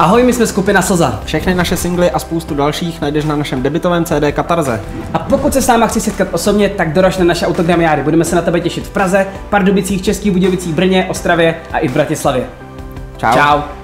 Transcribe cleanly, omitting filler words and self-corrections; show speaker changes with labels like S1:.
S1: Ahoj, my jsme skupina Slza.
S2: Všechny naše singly a spoustu dalších najdeš na našem debutovém CD Katarze.
S1: A pokud se s náma chci setkat osobně, tak doraž na naše autogramiády. Budeme se na tebe těšit v Praze, Pardubicích, Českých Budějovicích, Brně, Ostravě a i v Bratislavě.
S2: Čau.
S1: Čau.